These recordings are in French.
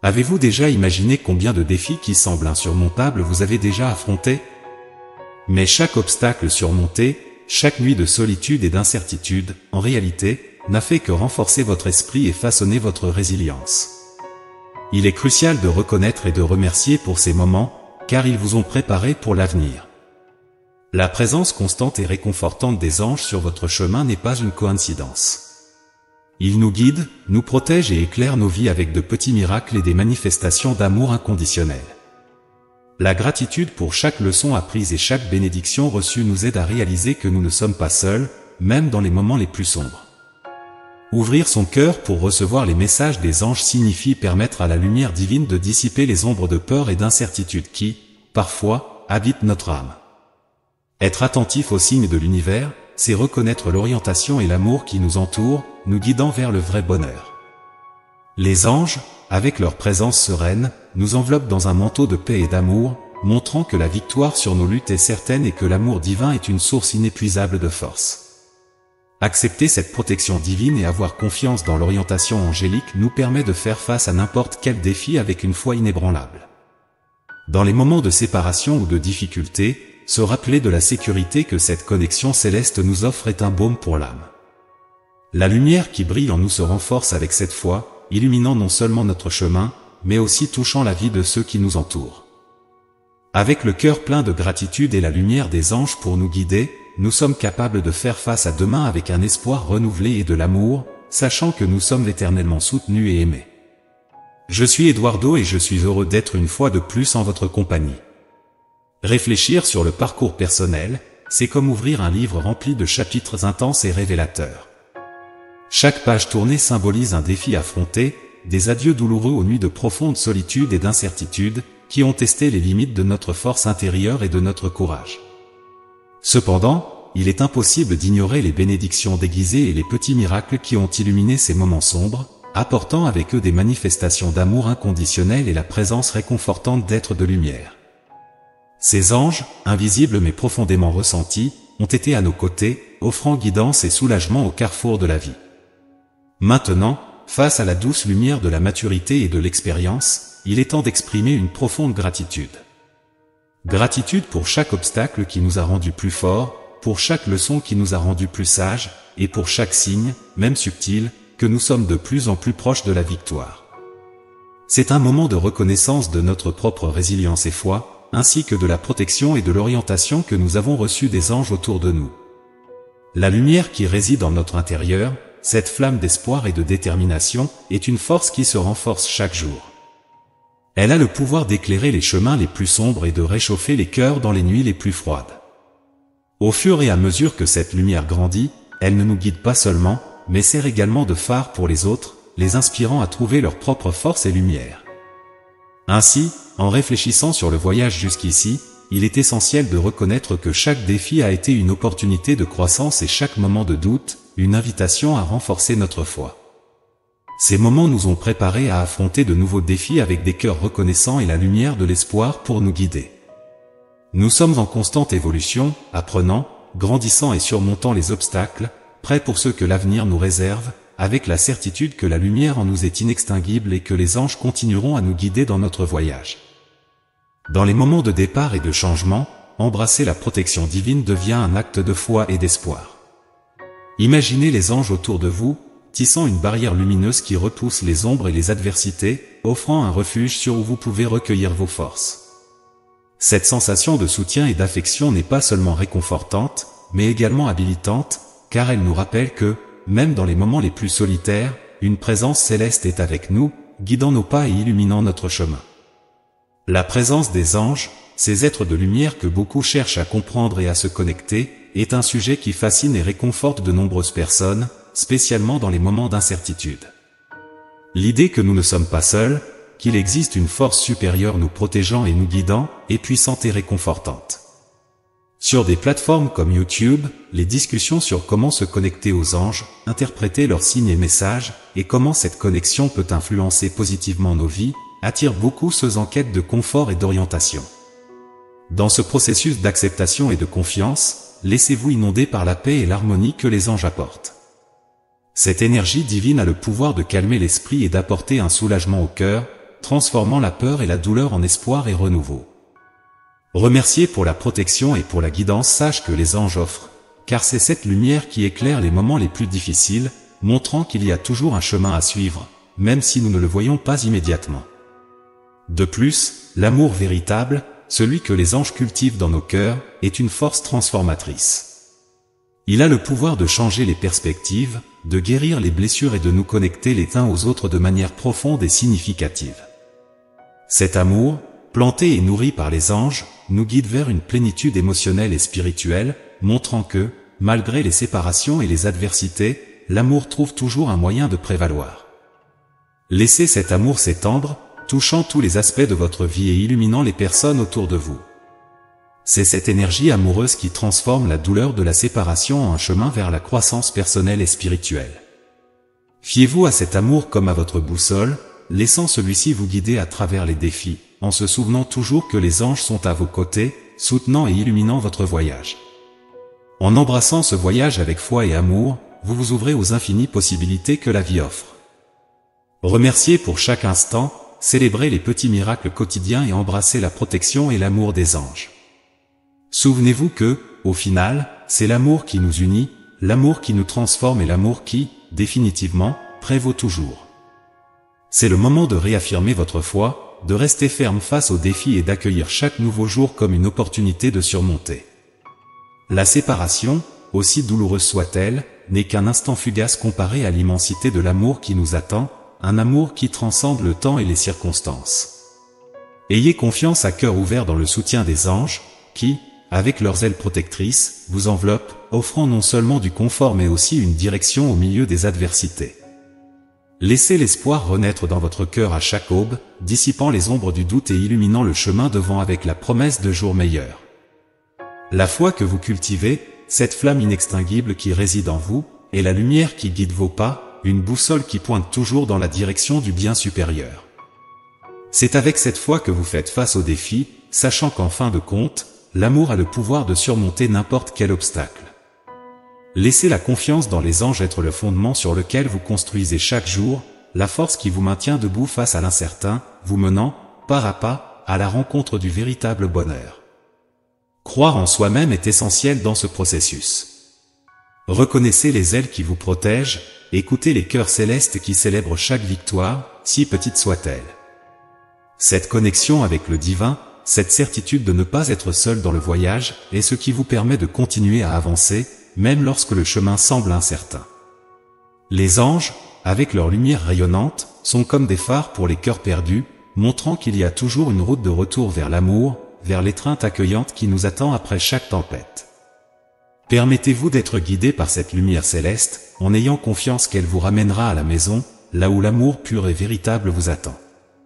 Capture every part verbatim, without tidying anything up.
Avez-vous déjà imaginé combien de défis qui semblent insurmontables vous avez déjà affrontés? Mais chaque obstacle surmonté, chaque nuit de solitude et d'incertitude, en réalité, n'a fait que renforcer votre esprit et façonner votre résilience. Il est crucial de reconnaître et de remercier pour ces moments, car ils vous ont préparé pour l'avenir. La présence constante et réconfortante des anges sur votre chemin n'est pas une coïncidence. Ils nous guident, nous protègent et éclairent nos vies avec de petits miracles et des manifestations d'amour inconditionnel. La gratitude pour chaque leçon apprise et chaque bénédiction reçue nous aide à réaliser que nous ne sommes pas seuls, même dans les moments les plus sombres. Ouvrir son cœur pour recevoir les messages des anges signifie permettre à la lumière divine de dissiper les ombres de peur et d'incertitude qui, parfois, habitent notre âme. Être attentif aux signes de l'univers, c'est reconnaître l'orientation et l'amour qui nous entourent, nous guidant vers le vrai bonheur. Les anges, avec leur présence sereine, nous enveloppent dans un manteau de paix et d'amour, montrant que la victoire sur nos luttes est certaine et que l'amour divin est une source inépuisable de force. Accepter cette protection divine et avoir confiance dans l'orientation angélique nous permet de faire face à n'importe quel défi avec une foi inébranlable. Dans les moments de séparation ou de difficulté, se rappeler de la sécurité que cette connexion céleste nous offre est un baume pour l'âme. La lumière qui brille en nous se renforce avec cette foi, illuminant non seulement notre chemin, mais aussi touchant la vie de ceux qui nous entourent. Avec le cœur plein de gratitude et la lumière des anges pour nous guider, nous sommes capables de faire face à demain avec un espoir renouvelé et de l'amour, sachant que nous sommes éternellement soutenus et aimés. Je suis Eduardo et je suis heureux d'être une fois de plus en votre compagnie. Réfléchir sur le parcours personnel, c'est comme ouvrir un livre rempli de chapitres intenses et révélateurs. Chaque page tournée symbolise un défi affronté, des adieux douloureux aux nuits de profonde solitude et d'incertitude, qui ont testé les limites de notre force intérieure et de notre courage. Cependant, il est impossible d'ignorer les bénédictions déguisées et les petits miracles qui ont illuminé ces moments sombres, apportant avec eux des manifestations d'amour inconditionnel et la présence réconfortante d'êtres de lumière. Ces anges, invisibles mais profondément ressentis, ont été à nos côtés, offrant guidance et soulagement au carrefour de la vie. Maintenant, face à la douce lumière de la maturité et de l'expérience, il est temps d'exprimer une profonde gratitude. Gratitude pour chaque obstacle qui nous a rendus plus forts, pour chaque leçon qui nous a rendus plus sages, et pour chaque signe, même subtil, que nous sommes de plus en plus proches de la victoire. C'est un moment de reconnaissance de notre propre résilience et foi, ainsi que de la protection et de l'orientation que nous avons reçues des anges autour de nous. La lumière qui réside en notre intérieur, cette flamme d'espoir et de détermination, est une force qui se renforce chaque jour. Elle a le pouvoir d'éclairer les chemins les plus sombres et de réchauffer les cœurs dans les nuits les plus froides. Au fur et à mesure que cette lumière grandit, elle ne nous guide pas seulement, mais sert également de phare pour les autres, les inspirant à trouver leur propre force et lumière. Ainsi, en réfléchissant sur le voyage jusqu'ici, il est essentiel de reconnaître que chaque défi a été une opportunité de croissance et chaque moment de doute, une invitation à renforcer notre foi. Ces moments nous ont préparés à affronter de nouveaux défis avec des cœurs reconnaissants et la lumière de l'espoir pour nous guider. Nous sommes en constante évolution, apprenant, grandissant et surmontant les obstacles, prêts pour ce que l'avenir nous réserve, avec la certitude que la lumière en nous est inextinguible et que les anges continueront à nous guider dans notre voyage. Dans les moments de départ et de changement, embrasser la protection divine devient un acte de foi et d'espoir. Imaginez les anges autour de vous, tissant une barrière lumineuse qui repousse les ombres et les adversités, offrant un refuge sur où vous pouvez recueillir vos forces. Cette sensation de soutien et d'affection n'est pas seulement réconfortante, mais également habilitante, car elle nous rappelle que, même dans les moments les plus solitaires, une présence céleste est avec nous, guidant nos pas et illuminant notre chemin. La présence des anges, ces êtres de lumière que beaucoup cherchent à comprendre et à se connecter, est un sujet qui fascine et réconforte de nombreuses personnes, spécialement dans les moments d'incertitude. L'idée que nous ne sommes pas seuls, qu'il existe une force supérieure nous protégeant et nous guidant, est puissante et réconfortante. Sur des plateformes comme YouTube, les discussions sur comment se connecter aux anges, interpréter leurs signes et messages, et comment cette connexion peut influencer positivement nos vies, attirent beaucoup ceux en quête de confort et d'orientation. Dans ce processus d'acceptation et de confiance, laissez-vous inonder par la paix et l'harmonie que les anges apportent. Cette énergie divine a le pouvoir de calmer l'esprit et d'apporter un soulagement au cœur, transformant la peur et la douleur en espoir et renouveau. Remerciez pour la protection et pour la guidance sage que les anges offrent, car c'est cette lumière qui éclaire les moments les plus difficiles, montrant qu'il y a toujours un chemin à suivre, même si nous ne le voyons pas immédiatement. De plus, l'amour véritable, celui que les anges cultivent dans nos cœurs, est une force transformatrice. Il a le pouvoir de changer les perspectives, de guérir les blessures et de nous connecter les uns aux autres de manière profonde et significative. Cet amour, planté et nourri par les anges, nous guide vers une plénitude émotionnelle et spirituelle, montrant que, malgré les séparations et les adversités, l'amour trouve toujours un moyen de prévaloir. Laissez cet amour s'étendre, touchant tous les aspects de votre vie et illuminant les personnes autour de vous. C'est cette énergie amoureuse qui transforme la douleur de la séparation en un chemin vers la croissance personnelle et spirituelle. Fiez-vous à cet amour comme à votre boussole, laissant celui-ci vous guider à travers les défis, en se souvenant toujours que les anges sont à vos côtés, soutenant et illuminant votre voyage. En embrassant ce voyage avec foi et amour, vous vous ouvrez aux infinies possibilités que la vie offre. Remerciez pour chaque instant, célébrez les petits miracles quotidiens et embrassez la protection et l'amour des anges. Souvenez-vous que, au final, c'est l'amour qui nous unit, l'amour qui nous transforme et l'amour qui, définitivement, prévaut toujours. C'est le moment de réaffirmer votre foi, de rester ferme face aux défis et d'accueillir chaque nouveau jour comme une opportunité de surmonter. La séparation, aussi douloureuse soit-elle, n'est qu'un instant fugace comparé à l'immensité de l'amour qui nous attend, un amour qui transcende le temps et les circonstances. Ayez confiance à cœur ouvert dans le soutien des anges, qui, avec leurs ailes protectrices, vous enveloppent, offrant non seulement du confort mais aussi une direction au milieu des adversités. Laissez l'espoir renaître dans votre cœur à chaque aube, dissipant les ombres du doute et illuminant le chemin devant avec la promesse de jours meilleurs. La foi que vous cultivez, cette flamme inextinguible qui réside en vous, est la lumière qui guide vos pas, une boussole qui pointe toujours dans la direction du bien supérieur. C'est avec cette foi que vous faites face aux défis, sachant qu'en fin de compte, l'amour a le pouvoir de surmonter n'importe quel obstacle. Laissez la confiance dans les anges être le fondement sur lequel vous construisez chaque jour, la force qui vous maintient debout face à l'incertain, vous menant, pas à pas, à la rencontre du véritable bonheur. Croire en soi-même est essentiel dans ce processus. Reconnaissez les ailes qui vous protègent, écoutez les cœurs célestes qui célèbrent chaque victoire, si petite soit-elle. Cette connexion avec le divin, cette certitude de ne pas être seul dans le voyage, est ce qui vous permet de continuer à avancer, même lorsque le chemin semble incertain. Les anges, avec leur lumière rayonnante, sont comme des phares pour les cœurs perdus, montrant qu'il y a toujours une route de retour vers l'amour, vers l'étreinte accueillante qui nous attend après chaque tempête. Permettez-vous d'être guidé par cette lumière céleste, en ayant confiance qu'elle vous ramènera à la maison, là où l'amour pur et véritable vous attend.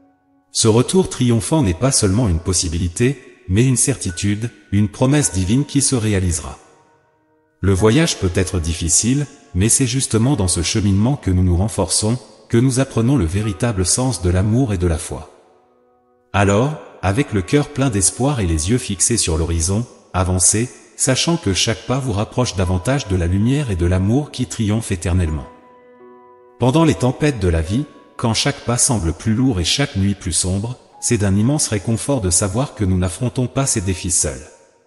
Ce retour triomphant n'est pas seulement une possibilité, mais une certitude, une promesse divine qui se réalisera. Le voyage peut être difficile, mais c'est justement dans ce cheminement que nous nous renforçons, que nous apprenons le véritable sens de l'amour et de la foi. Alors, avec le cœur plein d'espoir et les yeux fixés sur l'horizon, avancez, sachant que chaque pas vous rapproche davantage de la lumière et de l'amour qui triomphe éternellement. Pendant les tempêtes de la vie, quand chaque pas semble plus lourd et chaque nuit plus sombre, c'est d'un immense réconfort de savoir que nous n'affrontons pas ces défis seuls.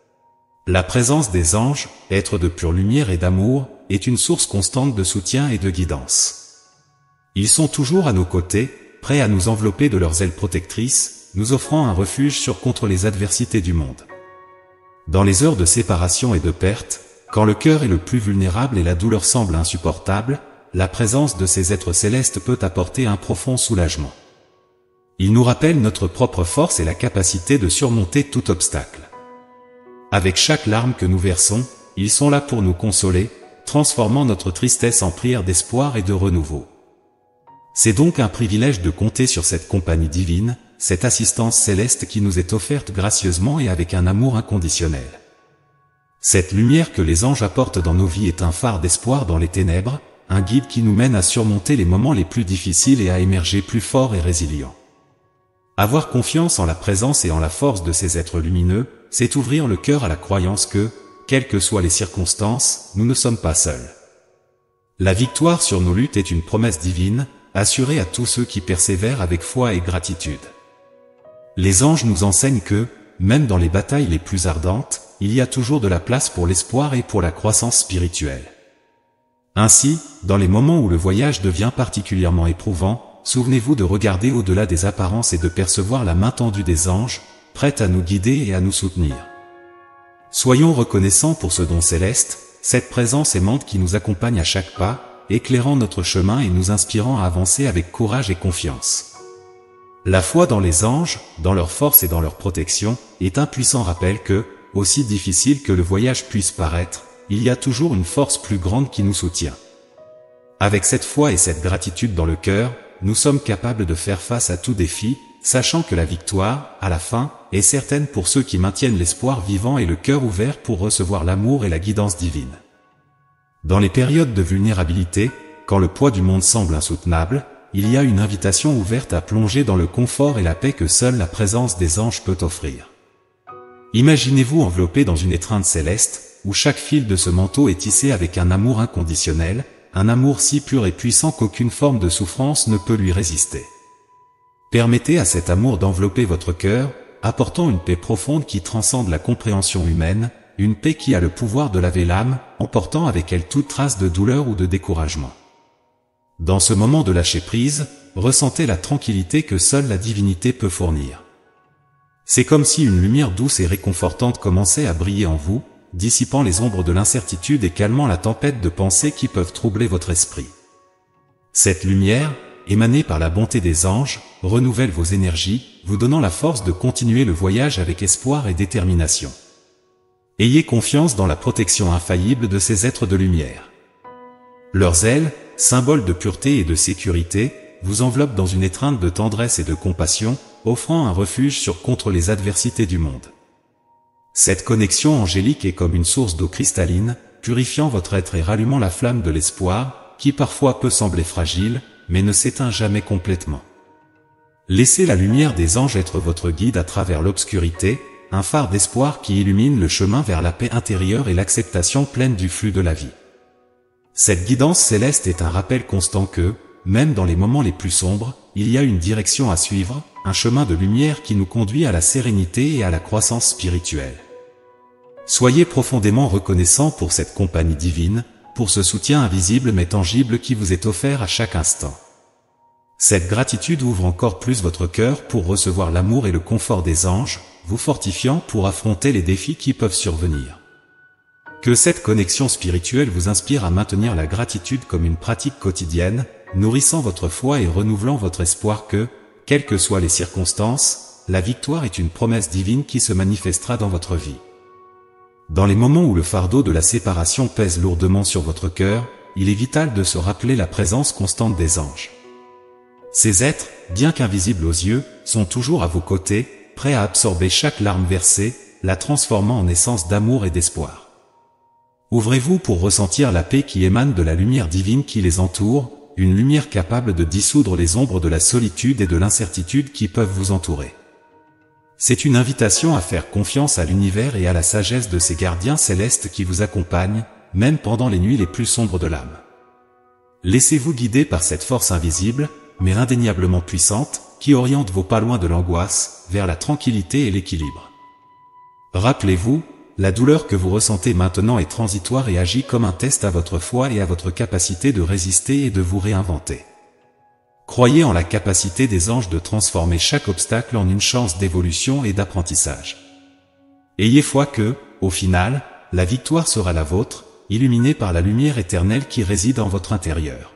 La présence des anges, êtres de pure lumière et d'amour, est une source constante de soutien et de guidance. Ils sont toujours à nos côtés, prêts à nous envelopper de leurs ailes protectrices, nous offrant un refuge sûr contre les adversités du monde. Dans les heures de séparation et de perte, quand le cœur est le plus vulnérable et la douleur semble insupportable, la présence de ces êtres célestes peut apporter un profond soulagement. Ils nous rappellent notre propre force et la capacité de surmonter tout obstacle. Avec chaque larme que nous versons, ils sont là pour nous consoler, transformant notre tristesse en prière d'espoir et de renouveau. C'est donc un privilège de compter sur cette compagnie divine, cette assistance céleste qui nous est offerte gracieusement et avec un amour inconditionnel. Cette lumière que les anges apportent dans nos vies est un phare d'espoir dans les ténèbres, un guide qui nous mène à surmonter les moments les plus difficiles et à émerger plus forts et résilients. Avoir confiance en la présence et en la force de ces êtres lumineux, c'est ouvrir le cœur à la croyance que, quelles que soient les circonstances, nous ne sommes pas seuls. La victoire sur nos luttes est une promesse divine, assurée à tous ceux qui persévèrent avec foi et gratitude. Les anges nous enseignent que, même dans les batailles les plus ardentes, il y a toujours de la place pour l'espoir et pour la croissance spirituelle. Ainsi, dans les moments où le voyage devient particulièrement éprouvant, souvenez-vous de regarder au-delà des apparences et de percevoir la main tendue des anges, prête à nous guider et à nous soutenir. Soyons reconnaissants pour ce don céleste, cette présence aimante qui nous accompagne à chaque pas, éclairant notre chemin et nous inspirant à avancer avec courage et confiance. La foi dans les anges, dans leur force et dans leur protection, est un puissant rappel que, aussi difficile que le voyage puisse paraître, il y a toujours une force plus grande qui nous soutient. Avec cette foi et cette gratitude dans le cœur, nous sommes capables de faire face à tout défi, sachant que la victoire, à la fin, est certaine pour ceux qui maintiennent l'espoir vivant et le cœur ouvert pour recevoir l'amour et la guidance divine. Dans les périodes de vulnérabilité, quand le poids du monde semble insoutenable, il y a une invitation ouverte à plonger dans le confort et la paix que seule la présence des anges peut offrir. Imaginez-vous enveloppé dans une étreinte céleste, où chaque fil de ce manteau est tissé avec un amour inconditionnel, un amour si pur et puissant qu'aucune forme de souffrance ne peut lui résister. Permettez à cet amour d'envelopper votre cœur, apportant une paix profonde qui transcende la compréhension humaine, une paix qui a le pouvoir de laver l'âme, emportant avec elle toute trace de douleur ou de découragement. Dans ce moment de lâcher prise, ressentez la tranquillité que seule la divinité peut fournir. C'est comme si une lumière douce et réconfortante commençait à briller en vous, dissipant les ombres de l'incertitude et calmant la tempête de pensées qui peuvent troubler votre esprit. Cette lumière, émanée par la bonté des anges, renouvelle vos énergies, vous donnant la force de continuer le voyage avec espoir et détermination. Ayez confiance dans la protection infaillible de ces êtres de lumière. Leurs ailes, symboles de pureté et de sécurité, vous enveloppent dans une étreinte de tendresse et de compassion, offrant un refuge sur contre les adversités du monde. Cette connexion angélique est comme une source d'eau cristalline, purifiant votre être et rallumant la flamme de l'espoir, qui parfois peut sembler fragile, mais ne s'éteint jamais complètement. Laissez la lumière des anges être votre guide à travers l'obscurité, un phare d'espoir qui illumine le chemin vers la paix intérieure et l'acceptation pleine du flux de la vie. Cette guidance céleste est un rappel constant que, même dans les moments les plus sombres, il y a une direction à suivre, un chemin de lumière qui nous conduit à la sérénité et à la croissance spirituelle. Soyez profondément reconnaissants pour cette compagnie divine, pour ce soutien invisible mais tangible qui vous est offert à chaque instant. Cette gratitude ouvre encore plus votre cœur pour recevoir l'amour et le confort des anges, vous fortifiant pour affronter les défis qui peuvent survenir. Que cette connexion spirituelle vous inspire à maintenir la gratitude comme une pratique quotidienne, nourrissant votre foi et renouvelant votre espoir que, quelles que soient les circonstances, la victoire est une promesse divine qui se manifestera dans votre vie. Dans les moments où le fardeau de la séparation pèse lourdement sur votre cœur, il est vital de se rappeler la présence constante des anges. Ces êtres, bien qu'invisibles aux yeux, sont toujours à vos côtés, prêts à absorber chaque larme versée, la transformant en essence d'amour et d'espoir. Ouvrez-vous pour ressentir la paix qui émane de la lumière divine qui les entoure, une lumière capable de dissoudre les ombres de la solitude et de l'incertitude qui peuvent vous entourer. C'est une invitation à faire confiance à l'univers et à la sagesse de ces gardiens célestes qui vous accompagnent, même pendant les nuits les plus sombres de l'âme. Laissez-vous guider par cette force invisible, mais indéniablement puissante, qui oriente vos pas loin de l'angoisse, vers la tranquillité et l'équilibre. Rappelez-vous, la douleur que vous ressentez maintenant est transitoire et agit comme un test à votre foi et à votre capacité de résister et de vous réinventer. Croyez en la capacité des anges de transformer chaque obstacle en une chance d'évolution et d'apprentissage. Ayez foi que, au final, la victoire sera la vôtre, illuminée par la lumière éternelle qui réside en votre intérieur.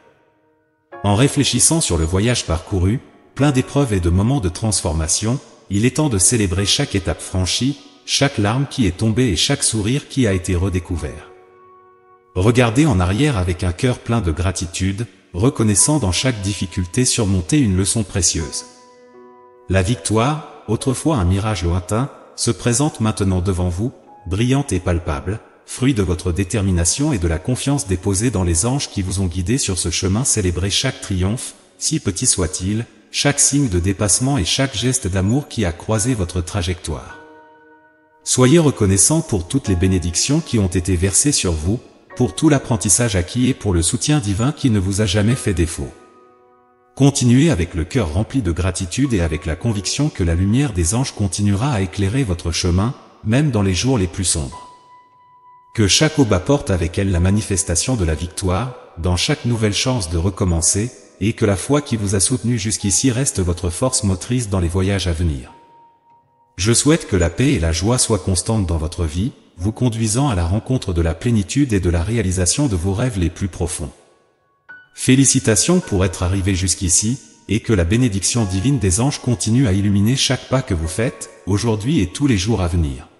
En réfléchissant sur le voyage parcouru, plein d'épreuves et de moments de transformation, il est temps de célébrer chaque étape franchie, chaque larme qui est tombée et chaque sourire qui a été redécouvert. Regardez en arrière avec un cœur plein de gratitude, reconnaissant dans chaque difficulté surmonter une leçon précieuse. La victoire, autrefois un mirage lointain, se présente maintenant devant vous, brillante et palpable, fruit de votre détermination et de la confiance déposée dans les anges qui vous ont guidé sur ce chemin. Célébrez chaque triomphe, si petit soit-il, chaque signe de dépassement et chaque geste d'amour qui a croisé votre trajectoire. Soyez reconnaissants pour toutes les bénédictions qui ont été versées sur vous, pour tout l'apprentissage acquis et pour le soutien divin qui ne vous a jamais fait défaut. Continuez avec le cœur rempli de gratitude et avec la conviction que la lumière des anges continuera à éclairer votre chemin, même dans les jours les plus sombres. Que chaque aube apporte avec elle la manifestation de la victoire, dans chaque nouvelle chance de recommencer, et que la foi qui vous a soutenu jusqu'ici reste votre force motrice dans les voyages à venir. Je souhaite que la paix et la joie soient constantes dans votre vie, vous conduisant à la rencontre de la plénitude et de la réalisation de vos rêves les plus profonds. Félicitations pour être arrivé jusqu'ici, et que la bénédiction divine des anges continue à illuminer chaque pas que vous faites, aujourd'hui et tous les jours à venir.